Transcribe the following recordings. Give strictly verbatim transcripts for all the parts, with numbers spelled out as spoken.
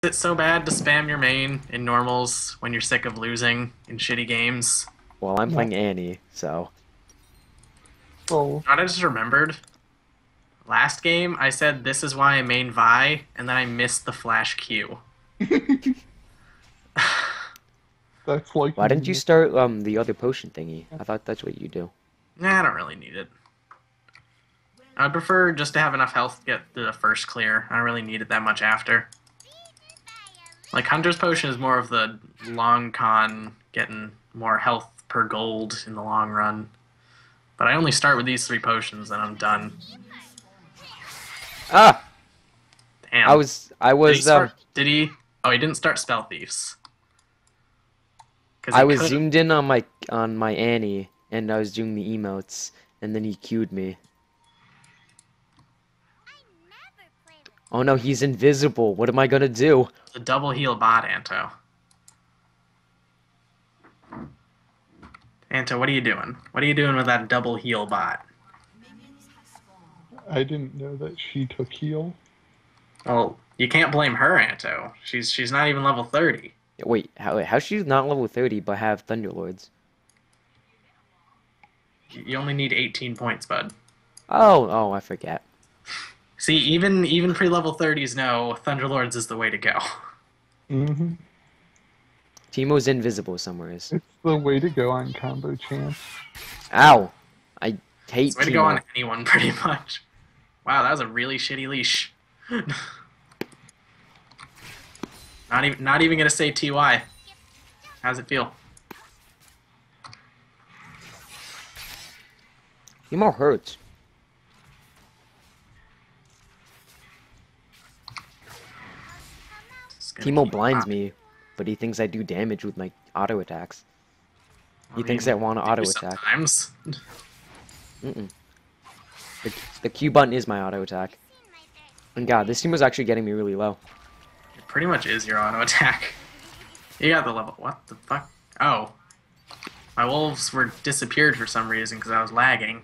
it so bad to spam your main in normals when you're sick of losing in shitty games? Well, I'm No. playing Annie, so Oh, What I just remembered, last game I said this is why I main Vi, and then I missed the flash Q. that's like why didn't you me. start um the other potion thingy? I thought that's what you do. Nah, I don't really need it. I'd prefer just to have enough health to get the first clear. I don't really need it that much after. Like, Hunter's Potion is more of the long con, getting more health per gold in the long run. But I only start with these three potions, and I'm done. Ah, Damn. I was I Did he was um start, did he? Oh, he didn't start Spell Thieves. 'Cause I he was could've- zoomed in on my on my Annie, and I was doing the emotes, and then he cued me. Oh no, he's invisible. What am I gonna do? the double heal bot, Anto. Anto, what are you doing? What are you doing with that double heal bot? I didn't know that she took heal. Well, you can't blame her, Anto. She's she's not even level thirty. Wait, how how's she not level thirty but have Thunderlords? You only need eighteen points, bud. Oh, oh, I forget. See, even even pre-level thirties know Thunderlords is the way to go. Mm-hmm. Teemo's invisible somewhere. It's the way to go on combo champs. Ow! I hate It's the way to Teemo. go on anyone, pretty much. Wow, that was a really shitty leash. not even not even gonna say T Y. How's it feel? Teemo hurts. Teemo blinds me, but he thinks I do damage with my auto attacks. He I thinks mean, I want to do auto attack. Sometimes. Mm-mm. The, the Q button is my auto attack. And god, this team was actually getting me really low. It pretty much is your auto attack. You got the level. What the fuck? Oh. My wolves were disappeared for some reason because I was lagging.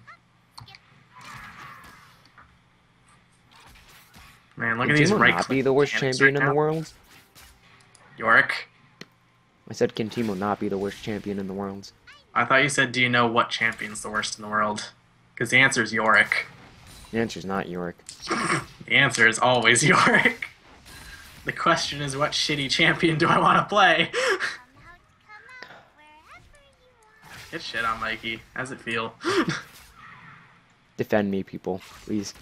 Man, look Can at these Teemo right not be the worst champion in the world? Yorick. I said, can Teemo not be the worst champion in the world? I thought you said, do you know what champion's the worst in the world? Because the answer is Yorick. The answer's not Yorick. The answer is always Yorick. The question is, what shitty champion do I want to play? Get shit on, Mikey. How's it feel? Defend me, people, please.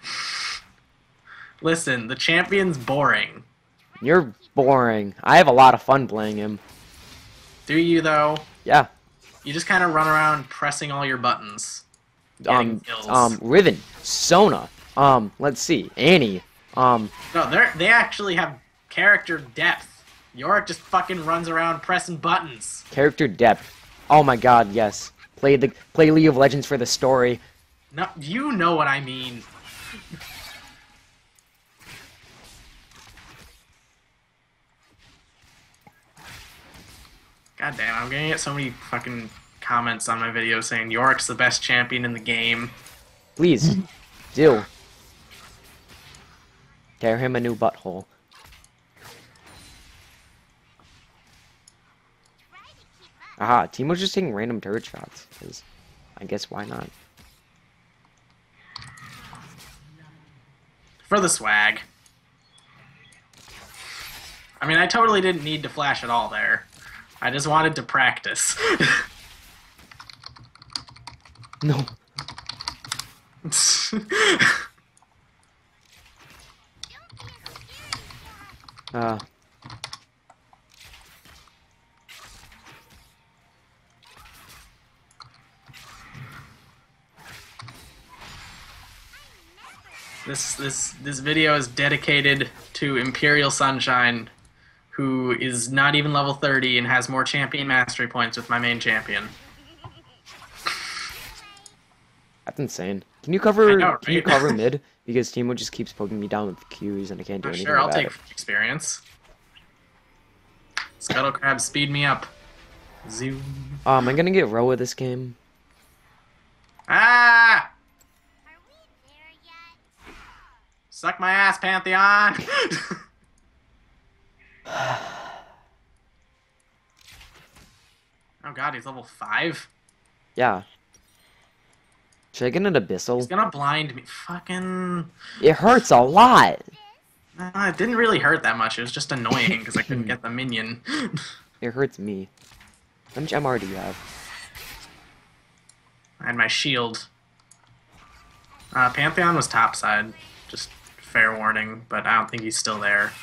Listen, the champion's boring. You're boring. I have a lot of fun playing him. Do you, though? Yeah. You just kind of run around pressing all your buttons. Getting Um, kills. um, Riven, Sona, um, let's see, Annie, um, No, they they actually have character depth. Yorick just fucking runs around pressing buttons. character depth. Oh my god, yes. Play the play League of Legends for the story. No, you know what I mean. God damn, I'm gonna get so many fucking comments on my video saying Yorick's the best champion in the game. Please, do. Tear him a new butthole. Aha, Teemo's just taking random turret shots, 'cause I guess why not? For the swag. I mean, I totally didn't need to flash at all there. I just wanted to practice. No. Uh, This this this video is dedicated to Imperial Sunshine, who is not even level thirty and has more champion mastery points with my main champion. that's insane. Can you cover? I know, Can you right? cover mid? Because Teemo just keeps poking me down with Qs, and I can't do Oh, anything sure, I'll about take it. experience. Scuttle Crab, speed me up. Zoom. Um, I'm gonna get Roa this game. Ah! Suck my ass, Pantheon! Oh god, he's level five? Yeah. Should I get an He's Abyssal? gonna blind me. Fucking... It hurts a lot! Uh, it didn't really hurt that much. It was just annoying because I couldn't get the minion. It hurts me. How much M R do you have? I had my shield. Uh, Pantheon was topside. Just fair warning, but I don't think he's still there.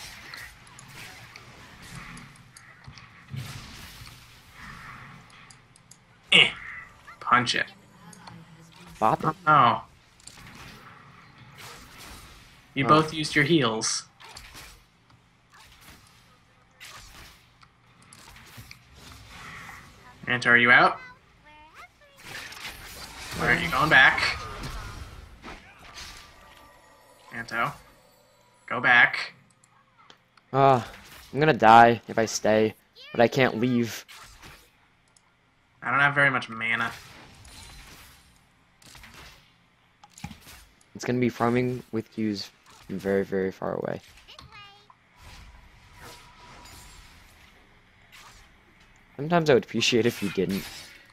Eh. Punch it. Bop it. Oh. You Oh. both used your heals. Ant, are you out? Where are you going back? Anto. Go back. Ah, I'm gonna die if I stay, but I can't leave. I don't have very much mana. It's gonna be farming with Qs from very, very far away. Sometimes I would appreciate if you didn't.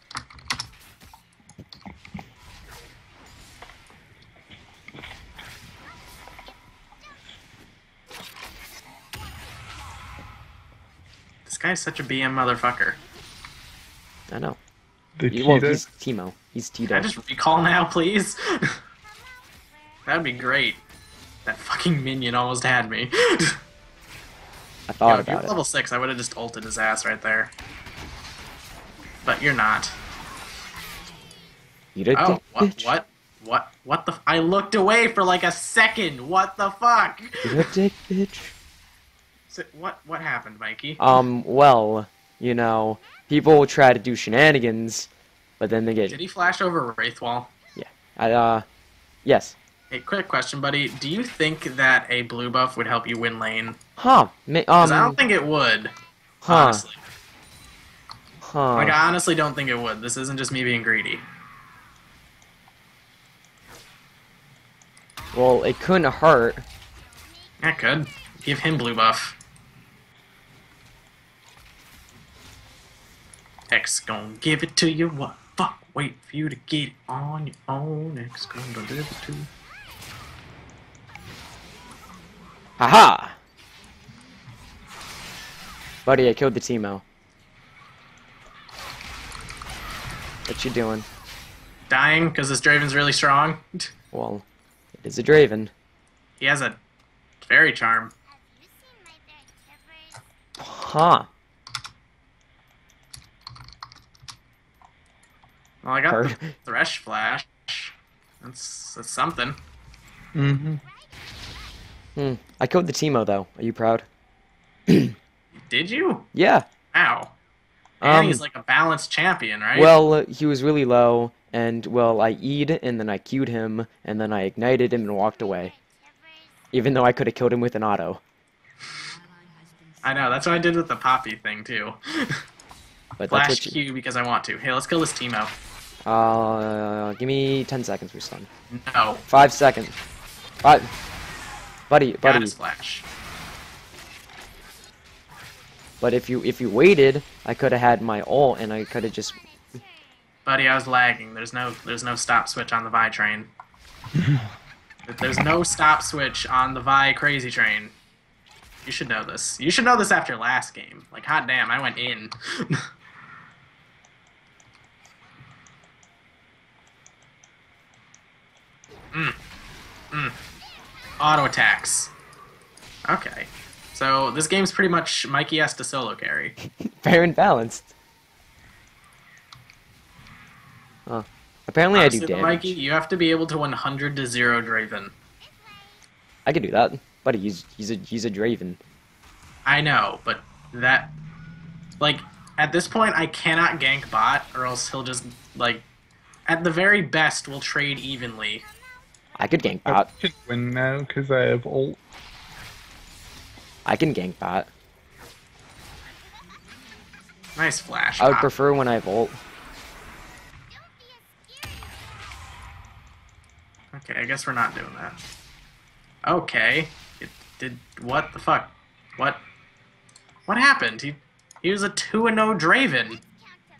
This guy's such a B M motherfucker. I know. The He- well, Cheetah. he's Teemo. He's Can I Tito. just recall now, please? That'd be great. That fucking minion almost had me. I thought Yo, if you about were it. level six, I would have just ulted his ass right there. But you're not. You did Oh, dick, what? bitch. What? What? What the? F I looked away for like a second. What the fuck? You did dick, bitch. So, what? What happened, Mikey? Um, well, you know, people will try to do shenanigans, but then they get... Did he flash over Wraithwall? I, uh, yes. Hey, quick question, buddy. Do you think that a blue buff would help you win lane? Huh. Ma- 'Cause um, I don't think it would. huh. Honestly. Huh. Like, I honestly don't think it would. This isn't just me being greedy. Well, it couldn't hurt. Yeah, it could. Give him blue buff. X gon' give it to you. What fuck? Wait for you to get it on your own. X gon' deliver to you. Haha! Buddy, I killed the Teemo. What you doing? Dying because this Draven's really strong. Well, it is a Draven. He has a fairy charm. Huh. Well, I got Heard. the Thresh Flash. That's, that's something. Mm-hmm. Hmm. I killed the Teemo, though. Are you proud? Did you? Yeah. Ow. And Um, he's like a balanced champion, right? Well, uh, he was really low, and, well, I E'd, and then I Q'd him, and then I ignited him and walked away. Even though I could have killed him with an auto. I know, that's what I did with the Poppy thing, too. But Flash that's what you... Q because I want to. Hey, let's kill this Teemo. Uh, give me ten seconds for stun. No. Five seconds. Five. Buddy, Got buddy. his Flash. But if you if you waited, I could have had my ult, and I could have just... Buddy, I was lagging. There's no there's no stop switch on the Vi train. There's no stop switch on the Vi crazy train. You should know this. You should know this after last game. Like, hot damn, I went in. mm. Mm. Auto attacks. Okay. So, this game's pretty much Mikey has to solo carry. Fair and balanced. Oh. Apparently Honestly, I do though, damage. Mikey, you have to be able to one hundred to zero Draven. I could do that. Buddy, he's, he's, a, he's a Draven. I know, but that... Like, at this point, I cannot gank bot, or else he'll just, like... At the very best, we'll trade evenly. I could gank I bot. can win now because I have ult. I can gank bot. Nice flash. I would Pop. prefer when I have ult. Okay, I guess we're not doing that. Okay. It did... What the fuck? What? What happened? He, he was a two and oh Draven.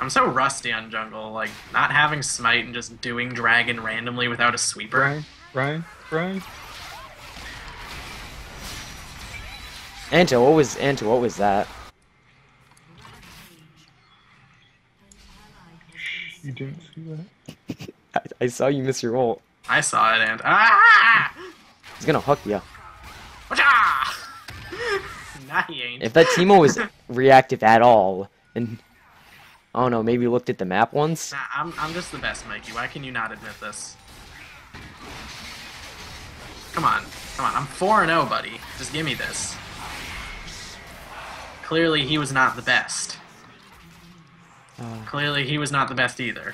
I'm so rusty on jungle, like, not having smite and just doing dragon randomly without a sweeper. Brian, Brian, Brian. Anto, what was Anto? What was that? You didn't see that? I, I saw you miss your ult. I saw it and ah! He's gonna hook you. Whatcha! Nah, he ain't. If that Teemo was reactive at all, and I don't know, maybe looked at the map once. Nah, I'm I'm just the best, Mikey. Why can you not admit this? Come on, come on. I'm four and zero, buddy. Just give me this. Clearly, he was not the best. Uh, Clearly, he was not the best either.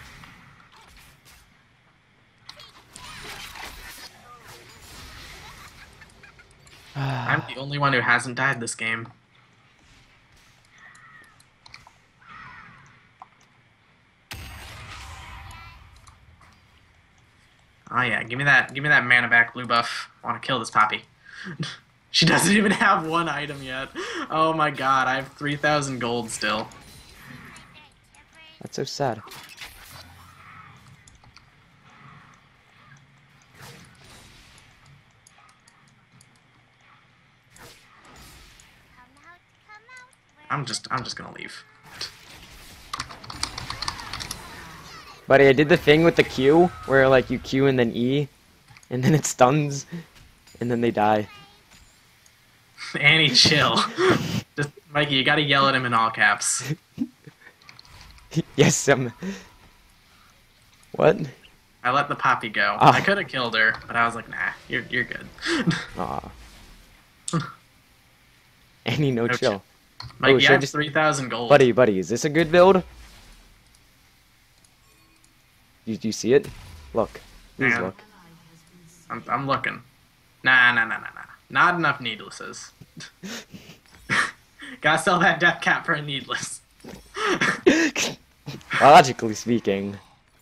I'm the only one who hasn't died this game. Oh yeah, give me that give me that mana back blue buff. I want to kill this Poppy. She doesn't even have one item yet. Oh my god, I have three thousand gold still. That's so sad. I'm just I'm just gonna leave. Buddy, I did the thing with the Q, where like you Q and then E, and then it stuns, and then they die. Annie, chill. Just, Mikey, you gotta yell at him in all caps. Yes, um... What? I let the Poppy go. Oh. I could have killed her, but I was like, nah, you're you're good. Aw. Annie, no No chill. chill. Mikey, Oh, should I I have just- three thousand gold. Buddy, buddy, is this a good build? You, do you see it? Look. Please Yeah. look. I'm, I'm looking. Nah, nah, nah, nah, nah. Not enough needlesses. Gotta sell that death cap for a needless. Logically speaking.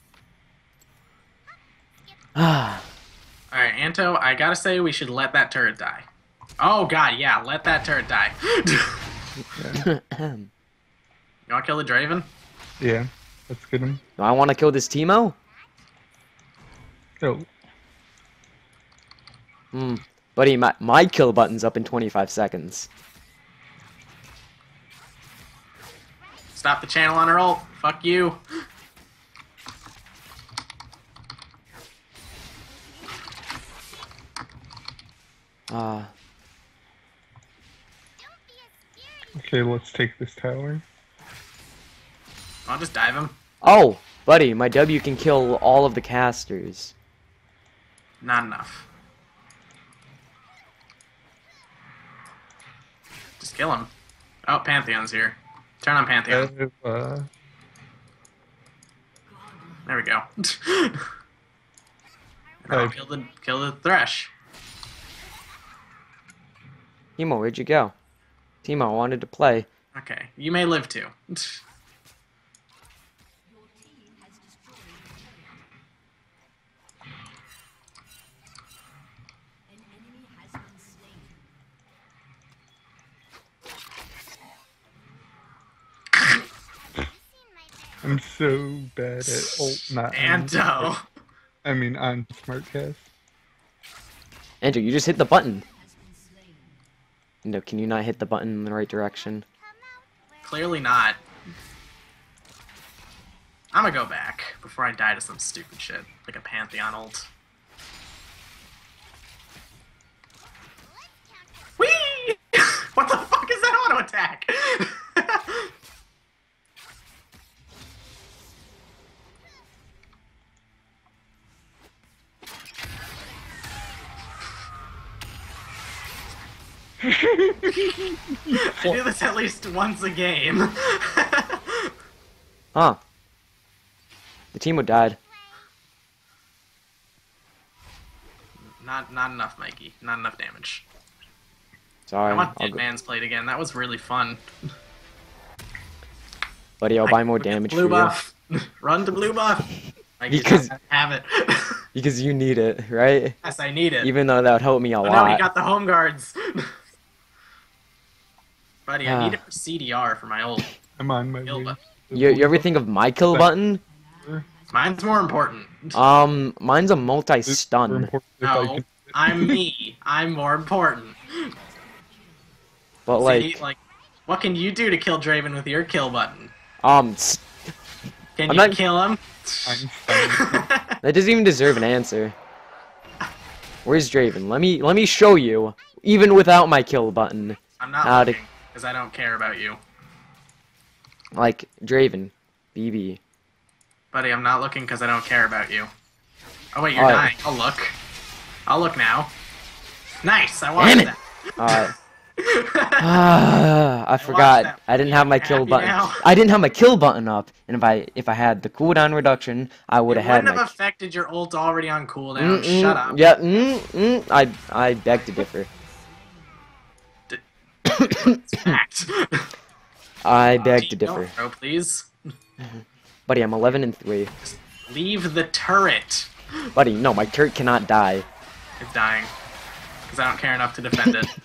Ah. Alright, Anto, I gotta say we should let that turret die. Oh god, yeah, let that turret die. You wanna kill the Draven? Yeah, let's get him. Do I want to kill this Teemo? Oh, Hmm. Buddy, my, my kill button's up in twenty-five seconds. Stop the channel on her ult. Fuck you. Ah. okay, let's take this tower. I'll just dive him. Oh, buddy, my W can kill all of the casters. Not enough. Just kill him. Oh, Pantheon's here. Turn on Pantheon. Uh, uh, There we go. Now I've- kill the kill the Thresh. Teemo, where'd you go? Teemo, I wanted to play. Okay, you may live too. I'm so bad at ult not on- Anto. I mean on Smartcast. Andrew, you just hit the button. No, can you not hit the button in the right direction? Clearly not. I'm gonna go back before I die to some stupid shit, like a Pantheon ult. Whee! What the fuck is that auto attack? I do this at least once a game. Huh. The Teemo died. Not not enough, Mikey. Not enough damage. Sorry. I want I'll Dead go- Man's Plate again. That was really fun. Buddy, I'll Like, buy more look at damage for blue you. buff. Run to blue buff. Like, you Because- just have it. Because you need it, right? Yes, I need it. Even though that would help me a Oh lot. no, he got the home guards. Buddy, I Ah. need it for C D R for my ult. I'm on my Kill way. button. You, you ever think of my kill button? Mine's more important. Um, mine's a It's more multi-stun. important if I No, can- I'm me. I'm more important. But See, like, like, what can you do to kill Draven with your kill button? um, s- Can I'm you not- kill him? I'm stunning. that doesn't even deserve an answer. Where's Draven? Let me let me show you. Even without my kill button, I'm not Howdy. looking, because I don't care about you. like Draven, B B. Buddy, I'm not looking because I don't care about you. Oh wait, you're Alright. dying. I'll look. I'll look now. Nice, I watched Damn it! that. Uh, ah, I forgot. that. I didn't have my Happy kill button. now? I didn't have my kill button up, and if I if I had the cooldown reduction, I would It have had wouldn't my. have affected your ult already on cooldown. Mm, mm, Shut up. Yeah, mm, mm, I I beg to differ. It's fact. I beg to Team, don't differ, throw, please. buddy. I'm eleven and three, Leave the turret. buddy. No, my turret cannot die. It's dying. Because I don't care enough to defend it.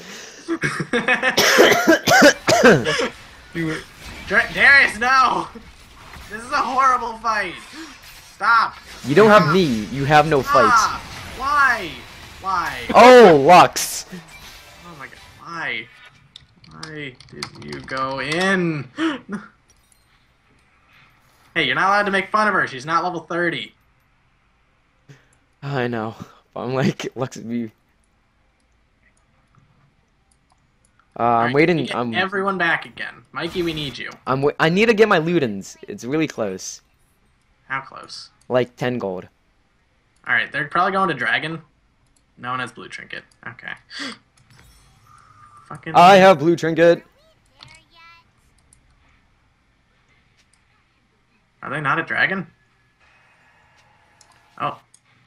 Do it. Dra- Darius, no! This is a horrible fight. Stop. You don't have me. You have no fights. Stop. Why? Why? Oh, Lux. Oh my god. Why? Why did you go in? Hey, you're not allowed to make fun of her. She's not level thirty. I know. I'm like Lux would be. Uh, I'm Alright, waiting. get I'm. everyone back again. Mikey, we need you. I'm. wa- I need to get my Ludens. It's really close. How close? Like ten gold. Alright, they're probably going to Dragon. No one has Blue Trinket. Okay. Fucking... I have blue trinket. Are they not at Dragon? Oh.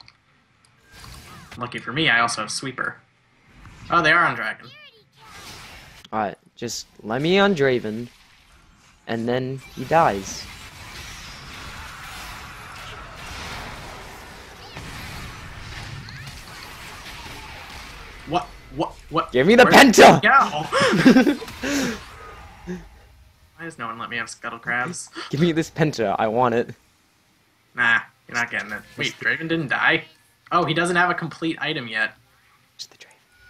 Lucky for me, I also have Sweeper. Oh, they are on Dragon. Alright, just let me on Draven, and then he dies. What? What? What? Give me the Where did penta! it go? Why does no one let me have Scuttle Crabs? Give me this penta. I want it. Nah, you're not getting it. Wait, Draven didn't die? Oh, he doesn't have a complete item yet. Just the Draven.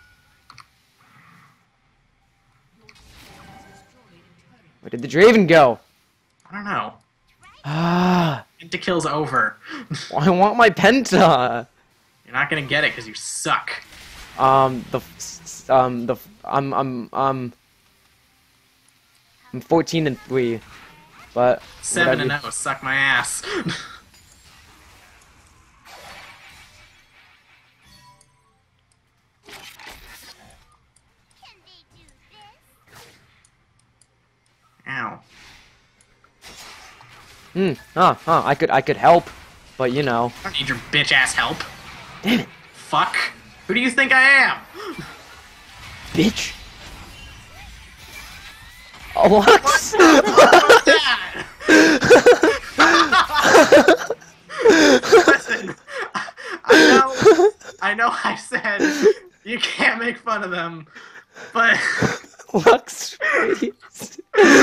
Where did the Draven go? I don't know. Ah, Pentakill's over. I want my penta. You're not gonna get it because you suck. Um, the, f- um, the, f- I'm, I'm, um, I'm fourteen and three, but Seven whatever. and oh, suck my ass. Ow. Hmm. Huh. Huh. I could. I could help, but you know. I don't need your bitch ass help. Damn it, Fuck. Who do you think I am? bitch. Oh, Lux. That? Listen, I know, I know I said you can't make fun of them, but Lux, please.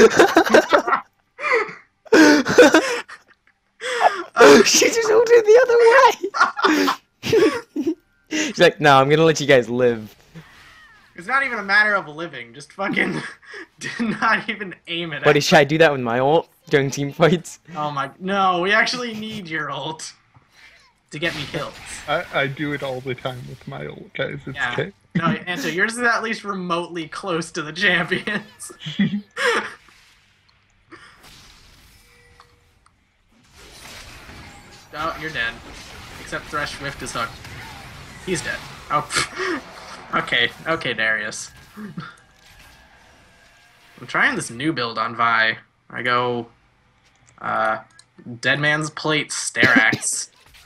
She just moved it the other way. She's like, no, I'm gonna let you guys live. it's not even a matter of living. Just fucking did not even aim it. Buddy, At should I do that with my ult during team fights? oh my, no, we actually need your ult to get me kills. I, I do it all the time with my ult, guys. It's Yeah. okay. No, and so yours is at least remotely close to the champions. Oh, you're dead. Except Thresh Swift is hooked. He's dead. Oh, pff. Okay, okay, Darius. I'm trying this new build on Vi. I go, uh, Dead Man's Plate Starax.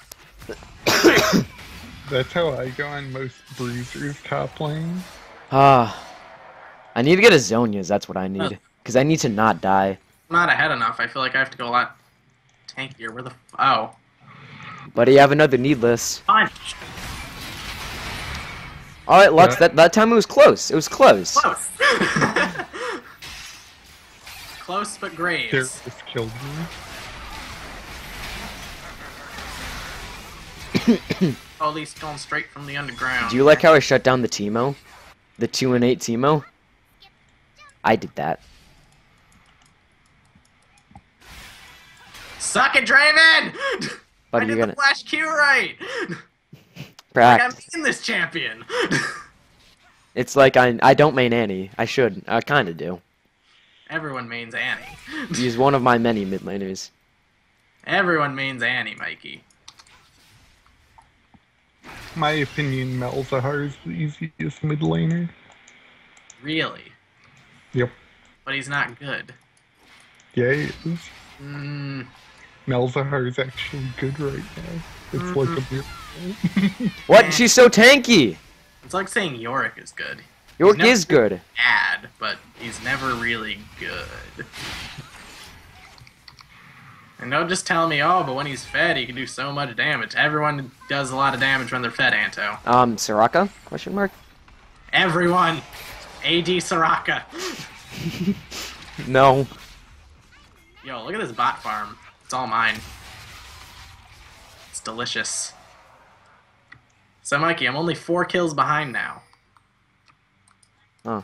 That's how I go on most bruisers top lane. Ah, I need to get a Zonias. That's what I need, because I need to not die. I'm not ahead enough. I feel like I have to go a lot tankier. Where the f- oh. Buddy, you have another needless. Fine. All right, Lux. Yeah. That that time it was close. It was close. Close. Close but graves. Darius killed me. Holy going straight from the underground. Do you like how I shut down the Teemo? The two and eight Teemo? I did that. Suck it, Draven! But I you're did gonna the flash Q right! practice. Like I'm in this champion! It's like I I don't main Annie. I should. I kinda do. Everyone mains Annie. He's one of my many mid laners. Everyone mains Annie, Mikey. My opinion, Malzahar is the easiest mid laner. Really? Yep. But he's not good. Yeah, he is. Mm, Malzahar is actually good right now. It's Mm-hmm. like a miracle. What? She's so tanky! it's like saying Yorick is good. York never- is good. Bad, but he's never really good. And don't just tell me, oh, but when he's fed, he can do so much damage. Everyone does a lot of damage when they're fed, Anto. Um, Soraka? Question mark? Everyone! A D Soraka. No. Yo, look at this bot farm. It's all mine. It's delicious. So, Mikey, I'm only four kills behind now. Oh.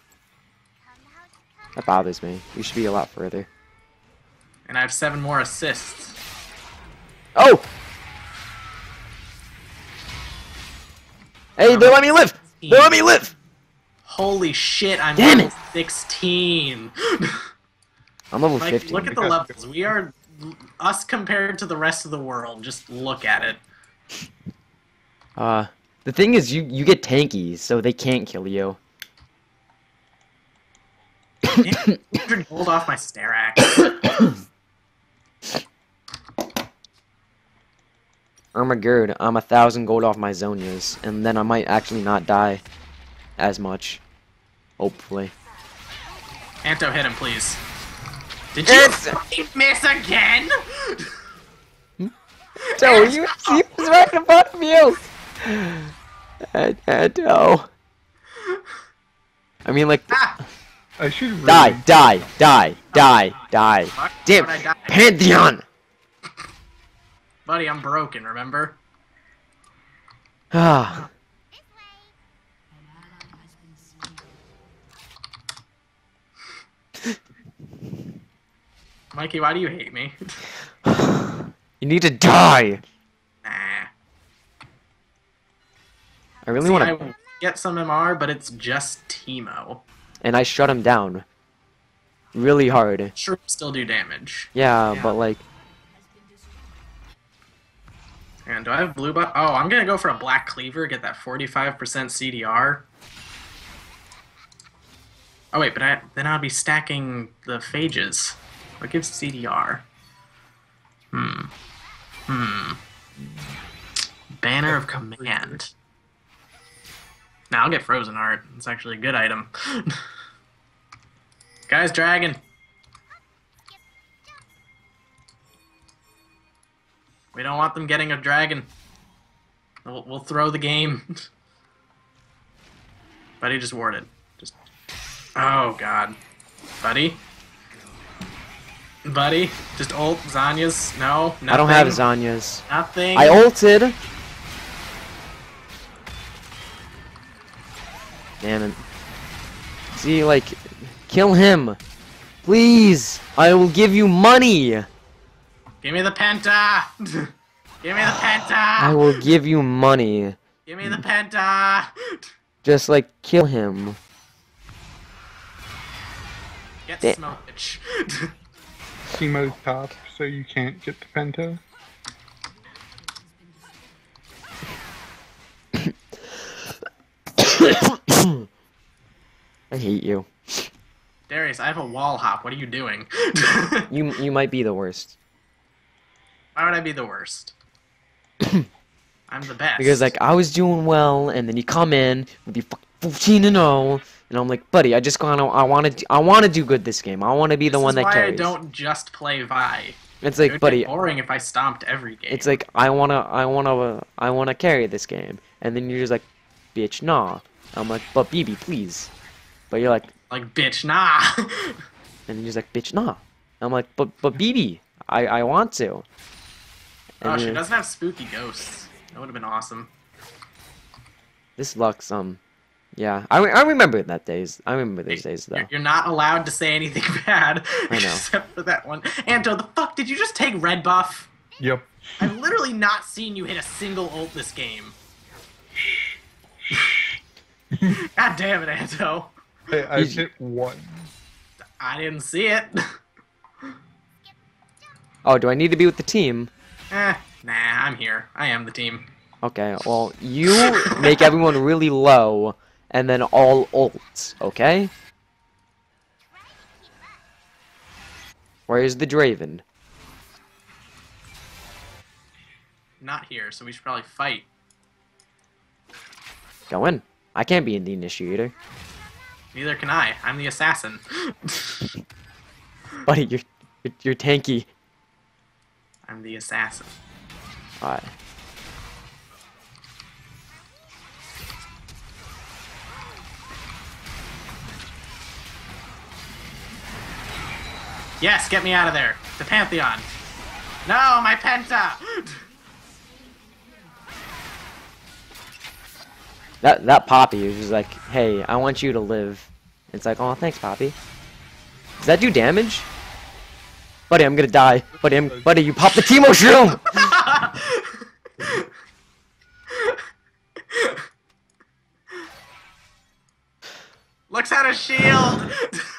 That bothers me. You should be a lot further. And I have seven more assists. Oh! Hey, they let me live! They let me live! Holy shit, I'm Damn level sixteen. I'm level Like, fifteen. look at the levels. We are us compared to the rest of the world. Just look at it. Uh, the thing is, you you get tanky, so they can't kill you. one hundred gold off my stare axe. I'm a gird. I'm a thousand gold off my Zonias, and then I might actually not die as much. Hopefully. Anto, hit him, please. Did you It's- fucking miss again? So you he was right in front of you. I, I know. I mean, like, Ah, I should really die, die, die, die, die. fuck, Damn, how'd I die? Pantheon. Buddy, I'm broken, remember? Ah. Mikey, why do you hate me? You need to die. Nah. I really See, want I to, get some M R, but it's just Teemo. and I shut him down. Really hard. Shrooms still do damage. Yeah, Yeah. but like, And do I have blue buff? Oh, I'm gonna go for a black cleaver, get that forty-five percent C D R. Oh wait, but I, then I'll be stacking the phages. What gives C D R? Hmm. Hmm. Banner of Command. Now I'll get Frozen Heart. It's actually a good item. Guys, dragon. We don't want them getting a dragon. We'll, we'll throw the game. Buddy just warded. Just. Oh god. Buddy. Buddy. Just ult Zanya's. No. Nothing. I don't have Zanya's. Nothing. I ulted. Damn it. See, like, kill him. Please. I will give you money. Give me the penta. Give me the penta. I will give you money. Give me the penta. Just, like, kill him. Get Da- smoke, bitch. Teemo's top, so you can't get the penta. I hate you. Darius, I have a wall hop. What are you doing? You you might be the worst. Why would I be the worst? I'm the best. Because, like, I was doing well, and then you come in with your fucking fourteen and oh, and I'm like, buddy, I just wanna, I wanna, do, I wanna do good this game. I wanna be the This one is that why carries. I don't just play Vi. It's It like, would buddy, get boring if I stomped every game. it's like, I wanna, I wanna, uh, I wanna carry this game, and then you're just like, bitch, nah. I'm like, but B B, please. But you're like, like bitch, nah. And he's like, bitch, nah. I'm like, but but B B, I I want to. And Oh, she then- doesn't have spooky ghosts. That would have been awesome. This Lux, um, yeah, I, re- I remember that days. I remember those days though. You're, you're not allowed to say anything bad. I know. Except for that one. Anto, the fuck did you just take red buff? Yep. I've literally not seen you hit a single ult this game. God damn it, Anto. Hey, I He's- hit one. I didn't see it. Oh, do I need to be with the team? eh, nah, I'm here. I am the team. Okay, well, you make everyone really low, and then all ults, okay? Where's the Draven? Not here, so we should probably fight. Go in. I can't be in the initiator. Neither can I. I'm the assassin. Buddy, you're, you're, you're tanky. I'm the assassin. Alright. Yes, get me out of there. The Pantheon. No, my Penta! That that Poppy is just like, hey, I want you to live. It's like, oh, thanks, Poppy. Does that do damage? Buddy, I'm gonna die. Buddy, I'm, buddy, you popped the Teemo Shroom! Looks at a shield!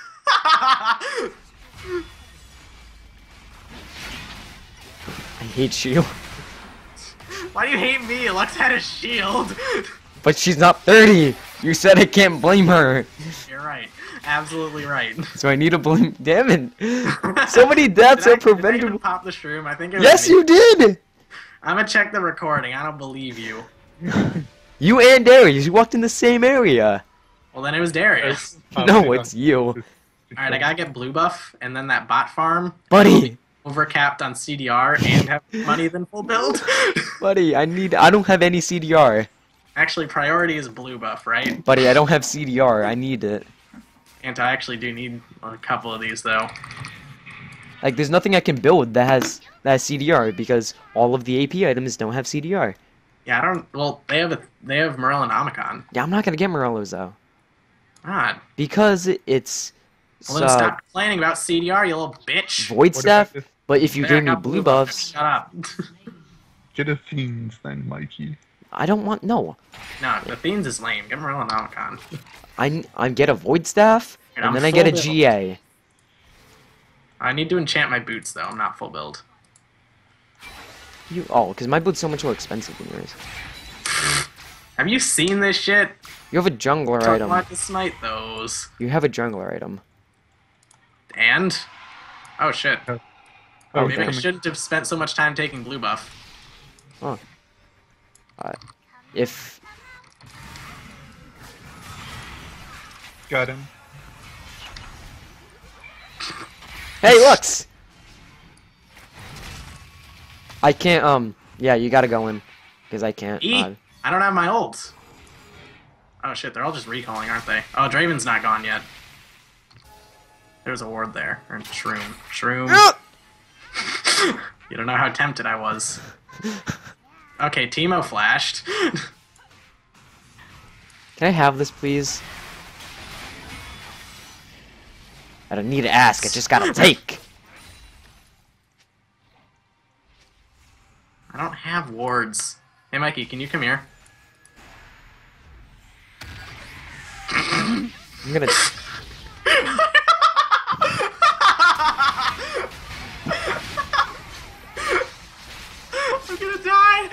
I hate you. Why do you hate me? Lux had a shield. But she's not thirty! You said I can't blame her. You're right. Absolutely right. So I need to blame. Damn it! So many deaths Did I, are did I even preventable. pop the shroom? I think it was Yes, me. you did! I'm gonna check the recording. I don't believe you. You and Darius, you walked in the same area. Well, then it was Darius. No, it's you. Alright, I gotta get blue buff, and then that bot farm. Buddy! Overcapped on C D R and have money than full build. Buddy, I need. I don't have any C D R. Actually, priority is blue buff, right? Buddy, I don't have C D R. I need it. And I actually do need a couple of these, though. Like, there's nothing I can build that has that has C D R because all of the A P items don't have C D R. Yeah, I don't. Well, they have a they have Merlin Omicron. Yeah, I'm not gonna get Morello's though God. because it- it's Well, then uh, stop complaining about C D R, you little bitch. void What about staff. this? But if you There, I give me got blue buffs, Shut up. Get a Fiends then, Mikey. I don't want no. No, the Fiends is lame. Get Merlin Omicron. I I get a void staff And and I'm then I get a full G A. I need to enchant my boots, though. I'm not full build. You oh, because my boot's so much more expensive than yours. Have you seen this shit? You have a jungler Don't item. want to smite those. You have a jungler item. And? Oh, shit. Oh, Oh, Maybe I coming. shouldn't have spent so much time taking blue buff. Oh. Uh, if Got him. hey, Lux. I can't. Um. Yeah, you gotta go in, because I can't. E? Uh, I don't have my ult. Oh shit, they're all just recalling, aren't they? Oh, Draven's not gone yet. There's a ward there. Or Shroom. Shroom. You don't know how tempted I was. Okay, Teemo flashed. Can I have this, please? I don't need to ask. I just gotta take. I don't have wards. Hey Mikey, can you come here? I'm gonna. I'm gonna die!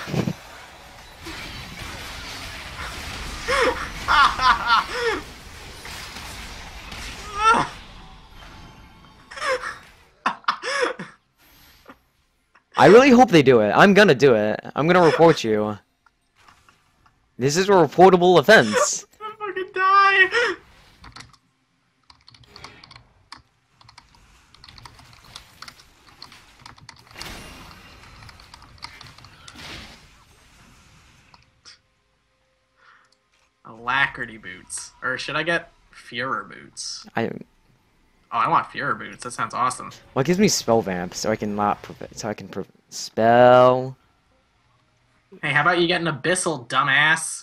I really hope they do it. I'm gonna do it. I'm gonna report you. This is a reportable offense. I'm gonna die! Alacrity boots. Or should I get Fuhrer boots? I. Oh, I want Fear Boots. That sounds awesome. Well, it gives me spell vamp, so I can not prevent. So I can pre spell. Hey, how about you get an Abyssal, dumbass?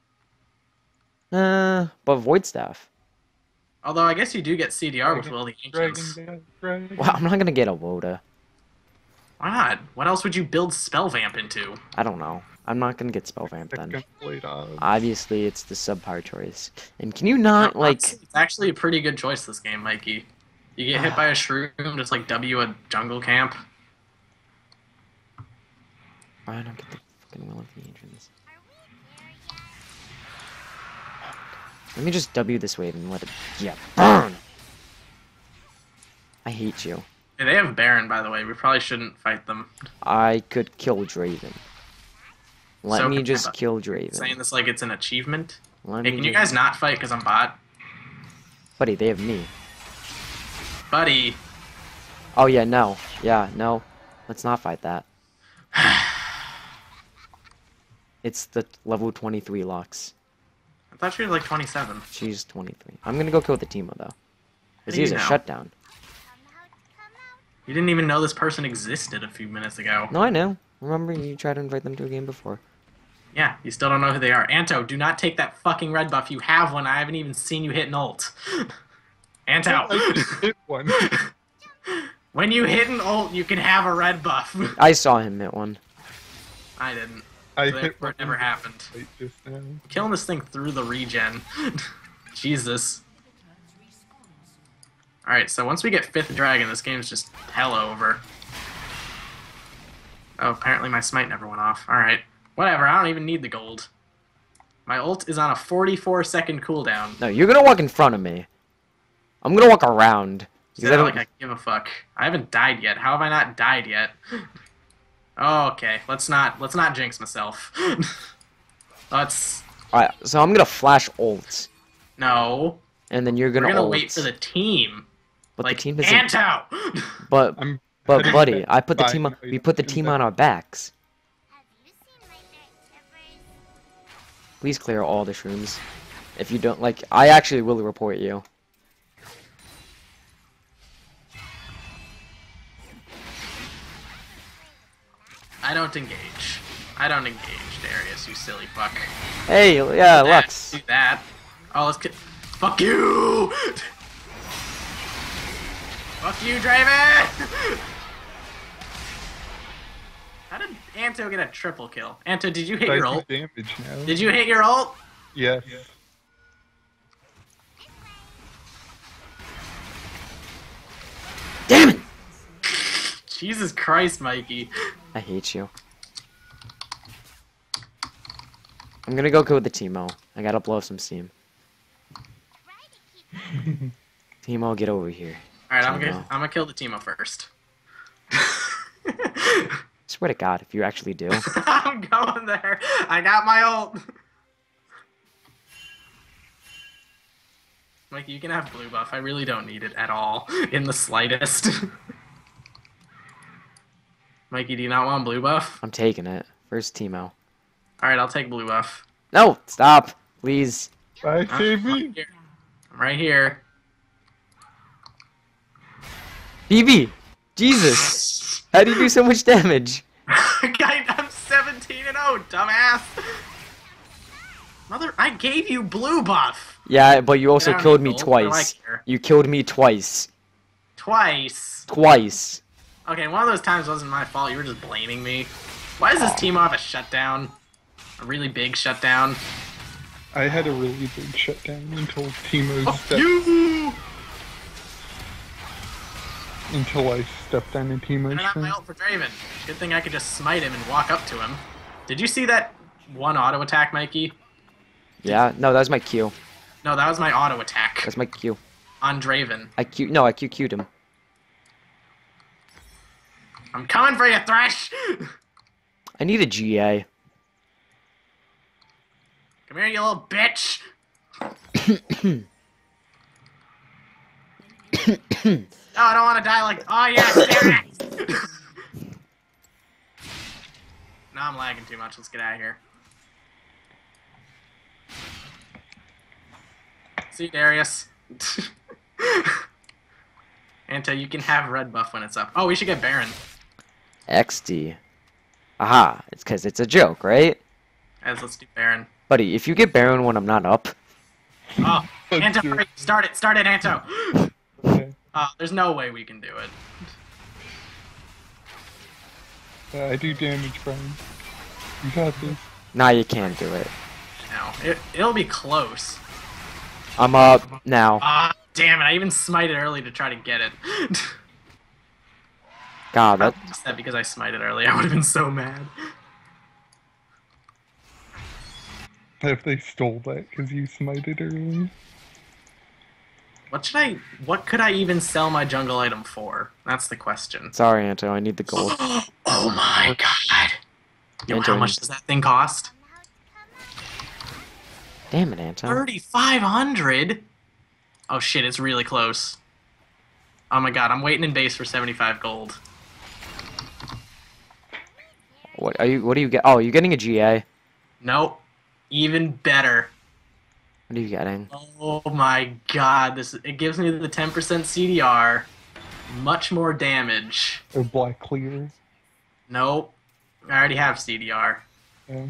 Uh, but void staff. Although I guess you do get C D R with Dragon, Will the dragon, Ancients. dragon, dragon. Well, I'm not gonna get a Woda. Why not? What else would you build Spell Vamp into? I don't know. I'm not gonna get spell vamp then. Second blade of- Obviously, it's the subpar choice. And can you not No, like? it's, it's actually a pretty good choice this game, Mikey. You get hit by a shroom, just like W a jungle camp. I don't get the fucking Will of the Ancients. Let me just W this wave and let it. Yeah, burn. I hate you. Hey, they have Baron, by the way. We probably shouldn't fight them. I could kill Draven. Let So, me just uh, kill Draven. Saying this like it's an achievement. Let Hey, me can you just- guys not fight because I'm bot? Buddy, they have me. Buddy. Oh yeah, no. Yeah, no. Let's not fight that. It's the level twenty-three Lux. I thought she was like twenty-seven. She's twenty-three. I'm gonna go kill the Teemo though. How Because do he's you a know? shutdown. You didn't even know this person existed a few minutes ago. No, I know. Remember, you tried to invite them to a game before. Yeah, you still don't know who they are. Anto, do not take that fucking red buff. You have one. I haven't even seen you hit an ult. Anto. I just hit one. When you hit an ult, you can have a red buff. I saw him hit one. I didn't. I So hit therefore one. it never happened. Wait, just now. Killing this thing through the regen. Jesus. Alright, so once we get fifth dragon, this game's just hella over. Oh, apparently my smite never went off. Alright. Whatever, I don't even need the gold. My ult is on a forty-four second cooldown. No, you're gonna walk in front of me. I'm gonna walk around. Because I It's don't. not like I give a fuck. I haven't died yet. How have I not died yet? Oh, okay, let's not let's not jinx myself. Let's Alright, so I'm gonna flash ult. no. And then you're We're gonna gonna ult. wait for the team. But like the team isn't. Anto! But I'm. but buddy, I put the Fine, team on. no, We you put the can team do on that. our backs. Please clear all the shrooms. If you don't like, I actually will report you. I don't engage. I don't engage, Darius, you silly fuck. Hey, yeah, That, Lux. Do that. Oh, let's get. Fuck you! Fuck you, Draven! How did Anto get a triple kill? Anto, did you hit I your do ult? damage now. Did you hit your ult? Yes. Damn it! Jesus Christ, Mikey. I hate you. I'm gonna go kill the Teemo. I gotta blow some steam. Teemo, get over here. Alright, I'm Teemo. gonna I'm gonna kill the Teemo first. Swear to God, if you actually do. I'm going there. I got my ult. Mikey, you can have blue buff. I really don't need it at all, in the slightest. Mikey, do you not want blue buff? I'm taking it. First Teemo. Alright, I'll take blue buff. No, stop, please. Bye, I'm save right me. here. I'm right here. B B! Jesus! How do you do so much damage? Guy, I'm seventeen and oh, dumbass. Mother, I gave you blue buff. Yeah, but you also Get out of killed the me gold. What do I twice. care? You killed me twice. Twice. Twice. Okay, one of those times wasn't my fault. You were just blaming me. Why does this team have a shutdown? A really big shutdown? I had a really big shutdown until Teemo Fuck stepped. you! Until I stepped on a Teemo And I got my stream. ult for Draven. Good thing I could just smite him and walk up to him. Did you see that one auto attack, Mikey? Yeah, no, that was my Q. No, that was my auto attack That's my Q. on Draven. I Q. No, I Q Q'd him. I'm coming for you, Thresh! I need a G A. Come here, you little bitch! No, I don't want to die like. Oh yes, damn it! No, I'm lagging too much. Let's get out of here. See you, Darius. Anto, you can have red buff when it's up. Oh, we should get Baron. X D. Aha, it's because it's a joke, right? As let's do Baron. Buddy, if you get Baron when I'm not up, Oh, Anto, hurry, start it, start it, Anto. Okay. Uh, there's no way we can do it. Uh, I do damage, Brian. You got this. nah, you can't do it. No, it, it'll be close. I'm up now. Ah, damn it! I even smited early to try to get it. God, that, I lost that because I smited early. I would have been so mad. If they stole that because you smited early. What should I? What could I even sell my jungle item for? That's the question. sorry, Anto, I need the gold. Oh my god! Yo, Anto, how much does that thing cost? Damn it, Anto. thirty-five hundred. Oh shit! It's really close. Oh my god! I'm waiting in base for seventy-five gold. What are you? What do you get? Oh, you're getting a G A. Nope. Even better. What are you getting? Oh my god, this it gives me the ten percent C D R. Much more damage. Or black clear. Nope. I already have C D R. Yeah.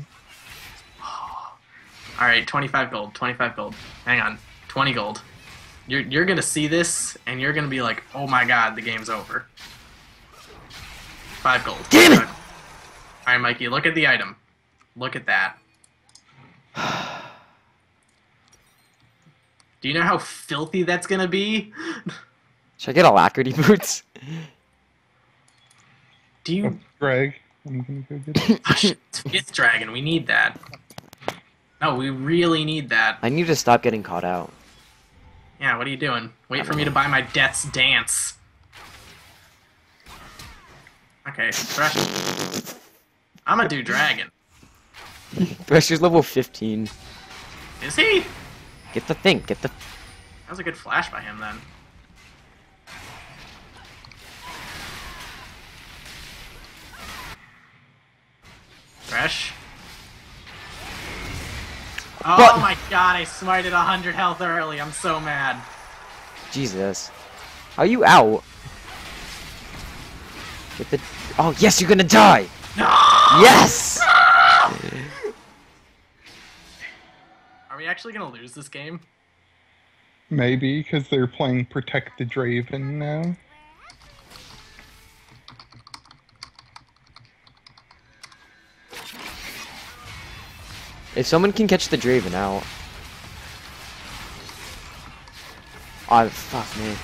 Alright, twenty-five gold, twenty-five gold. Hang on. twenty gold. You're you're gonna see this and you're gonna be like, oh my god, the game's over. Five gold. Damn it! Alright, Mikey, look at the item. Look at that. Do you know how filthy that's gonna be? Should I get alacrity boots? Do you? Oh, Greg, I'm gonna go get it. Oh, shit, it's fifth dragon. We need that. No, we really need that. I need to stop getting caught out. Yeah, what are you doing? Wait for me to buy my Death's Dance. Okay, Thresh. I'm gonna do dragon. Thresher's level fifteen. Is he? Get the thing. Get the. That was a good flash by him then. Thresh. Oh But- my god, I smited one hundred health early. I'm so mad. Jesus. Are you out? Get the. Oh yes, you're gonna die. No! Yes. Are we actually gonna lose this game? Maybe, because they're playing Protect the Draven now. If someone can catch the Draven out. Oh fuck me.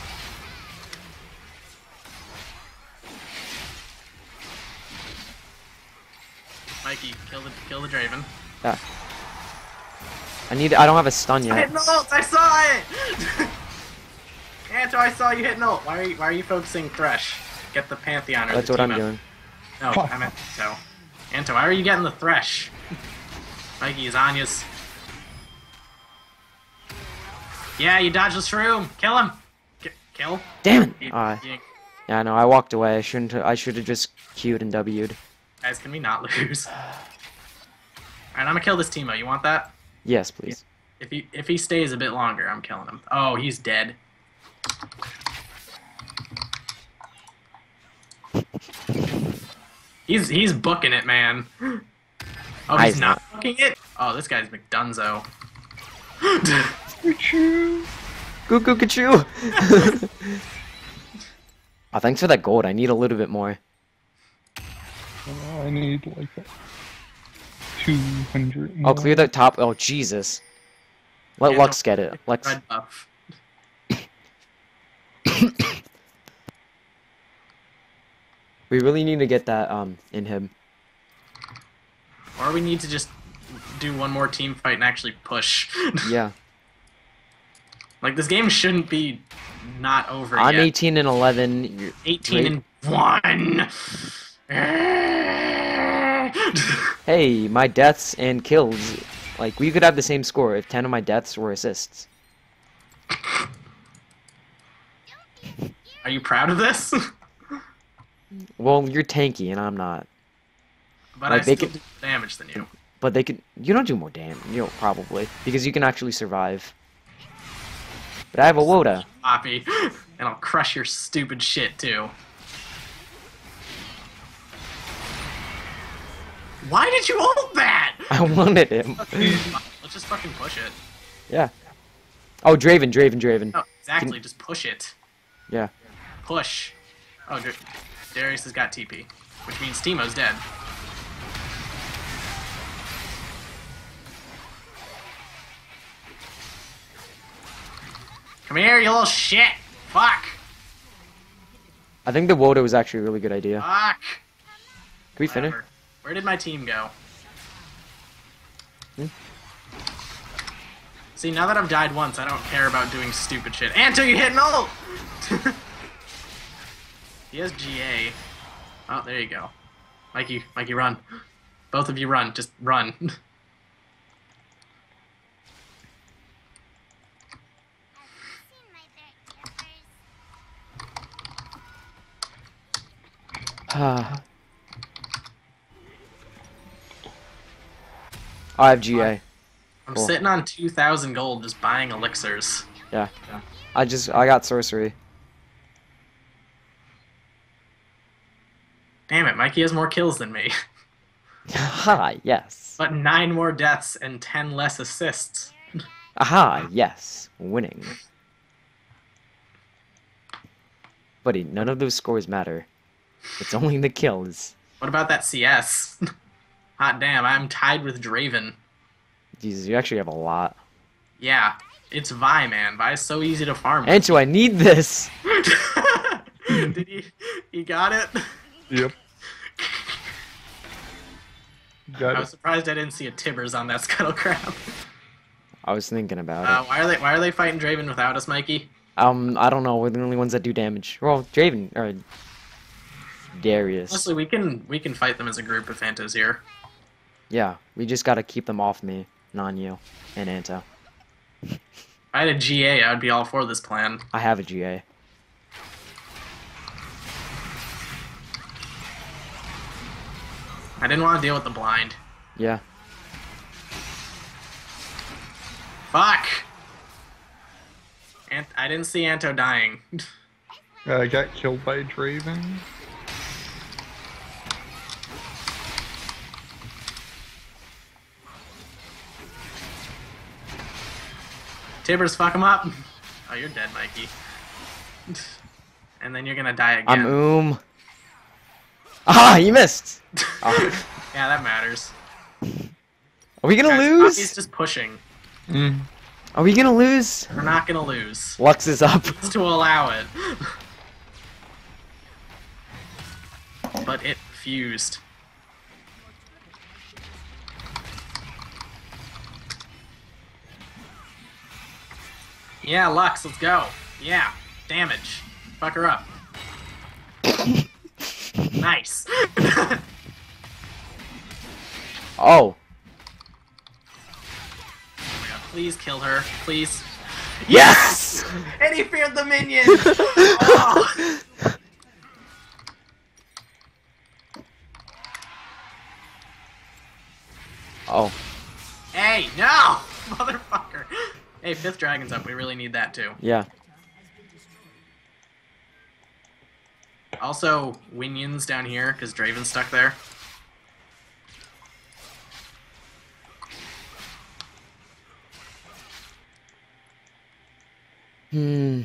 Mikey, kill the kill the Draven. Yeah. I need. I don't have a stun I hit yet. Nolt! I saw it! Anto, I saw you hit Nolt. Why are you, why are you focusing Thresh? Get the Pantheon or That's the what I'm team up. doing. No, I meant Anto. Anto, why are you getting the Thresh? Mikey is Anya's. Yeah, you dodged the Shroom. Kill him. K kill. Damn it. You- Ah. you- Yeah, I know. I walked away. I shouldn't. I should have just queued and W'd. Guys, can we not lose? Alright, I'm gonna kill this Teemo. You want that? Yes, please. If he if he stays a bit longer, I'm killing him. Oh, he's dead. He's he's booking it, man. Oh, he's He's not booking it. Oh, this guy's McDunzo. Goo goo gachoo. Oh, thanks for that gold. I need a little bit more. Oh, I need like two hundred. I'll clear the top. Oh Jesus. Let Yeah, Lux don't- get it. Lux. Red buff. We really need to get that um in him. Or we need to just do one more team fight and actually push. Yeah. Like this game shouldn't be not over I'm yet. eighteen and eleven. You're- eighteen and one. Hey, my deaths and kills. Like we could have the same score if ten of my deaths were assists. Are you proud of this? Well, you're tanky and I'm not. But Like, I they still could- do more damage than you. But they could. You don't do more damage. You know, probably because you can actually survive. But I have a Woda. Poppy. And I'll crush your stupid shit, too. Why did you ult that? I wanted him. Let's just fucking push it. Yeah. Oh, Draven, Draven, Draven. Oh, exactly, just push it. Yeah. Push. Oh, Dr Darius has got T P. Which means Teemo's dead. Come here, you little shit! Fuck! I think the Woda was actually a really good idea. Fuck! Can we finish? Whatever. Where did my team go? Hmm? See, now that I've died once, I don't care about doing stupid shit. Until you hit an ult! He has G A. Oh, there you go. Mikey, Mikey, run. Both of you run. Just run. Ah. I have G A. I'm Cool. sitting on two thousand gold just buying elixirs. Yeah. I just, I got sorcery. Damn it, Mikey has more kills than me. Aha, yes. But nine more deaths and ten less assists. Aha, yes. Winning. Buddy, none of those scores matter. It's only the kills. What about that C S? Hot damn, I'm tied with Draven. Jesus, you actually have a lot. Yeah, it's Vi, man. Vi is so easy to farm. Ancho, I need this! Did you? You got it? Yep. Got I it. was surprised I didn't see a Tibbers on that Scuttle Crab. I was thinking about Uh, it. why are they Why are they fighting Draven without us, Mikey? Um, I don't know. We're the only ones that do damage. Well, Draven, or Darius. Honestly, we can we can fight them as a group if Anto's here. Yeah, we just gotta keep them off me, non you, and Anto. If I had a G A, I would be all for this plan. I have a G A. I didn't want to deal with the blind. Yeah. Fuck! Ant I didn't see Anto dying. Uh, I got killed by Draven. Tibbers, fuck him up! Oh, you're dead, Mikey. And then you're gonna die again. I'm oom. Ah, you missed! Oh. Yeah, that matters. Are we gonna Guys, lose? Poppy's just pushing. Mm. Are we gonna lose? We're not gonna lose. Lux is up. It's to allow it. But it fused. Yeah, Lux, let's go. Yeah, damage. Fuck her up. Nice. Oh. Oh my god, please kill her. Please. Yes! And he feared the minion! Oh. Oh. Hey, no! Motherfucker. Hey, fifth dragon's up. We really need that too. Yeah. Also, Winions down here, because Draven's stuck there. Hmm.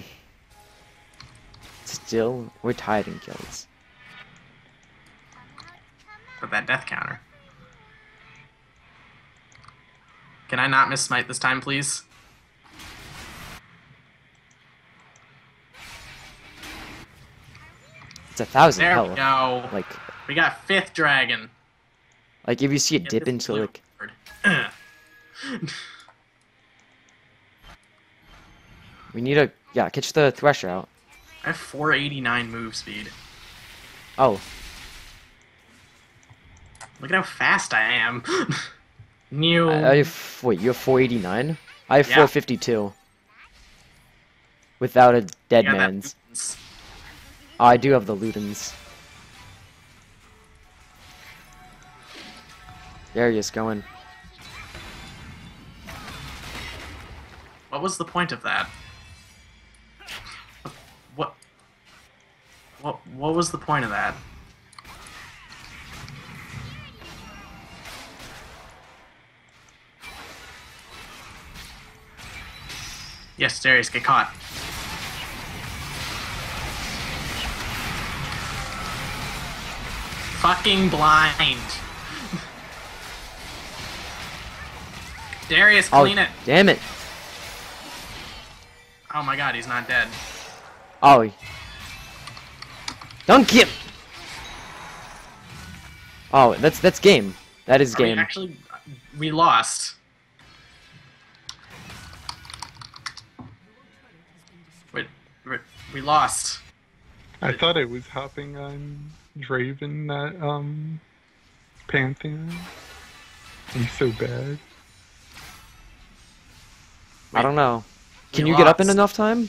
Still, we're tied in kills. With that death counter. Can I not miss smite this time, please? It's a thousand There health. we go. Like, We got fifth dragon. like if you see it Get dip this into blue like, word. we need a yeah, catch the Thresher out. I have four eighty-nine move speed. Oh, Look at how fast I am. New. I, I have, wait, you have four eighty-nine? I have Yeah. four fifty-two. Without a dead You got that man's. Newton's. Oh, I do have the Ludens. There he is going. What was the point of that? What what was the point of that? Yes, Darius, get caught. Fucking blind. Darius, Oh, clean it. damn it. Oh my god, he's not dead. Oh. Dunk him. Oh, that's that's game. That is Are we game. actually, we lost. Wait, we, we lost. I thought it was hopping on Draven that um Pantheon. He's so bad. I don't know. Can we you get up in lost. enough time?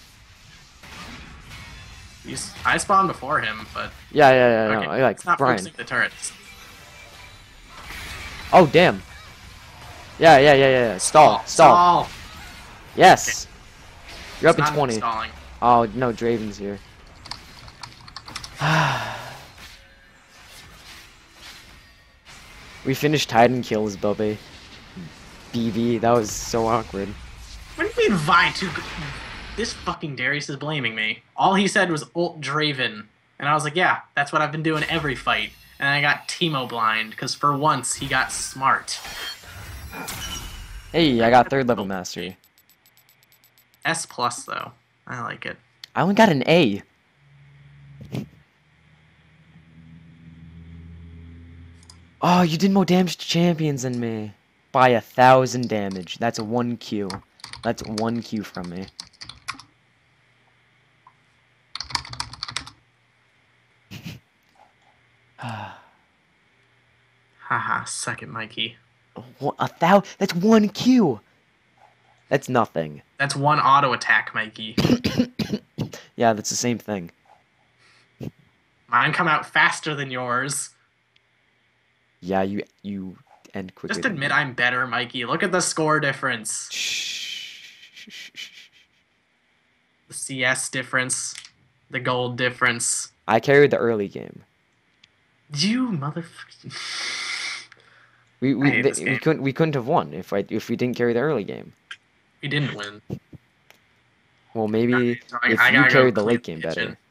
He's, I spawned before him, but Yeah, yeah, yeah. okay, No, I like it's not Brian. focusing the turrets. Oh, damn. Yeah, yeah, yeah, yeah. yeah. Stall, stall. Stall. Yes. You're up It's in not twenty. Stalling. Oh, no, Draven's here. We finished tied in kills, Bubby. B B, that was so awkward. What do you mean Vi two? This fucking Darius is blaming me. All he said was ult Draven. And I was like, yeah, that's what I've been doing every fight. And I got Teemo blind, because for once he got smart. Hey, I got third level mastery. S plus though. I like it. I only got an A. Oh, you did more damage to champions than me. By a thousand damage. That's one Q. That's one Q from me. Haha, suck it, Mikey. What, a thou? That's one Q. That's nothing. That's one auto attack, Mikey. Yeah, that's the same thing. Mine come out faster than yours. Yeah, you you end quicker. Just than admit me. I'm better, Mikey. Look at the score difference. Shh. The C S difference. The gold difference. I carried the early game. You motherfucker. We I we hate th this we game. couldn't we couldn't have won if I if we didn't carry the early game. We didn't win. Well, maybe So I- if I you gotta go carried the clean late game kitchen. better.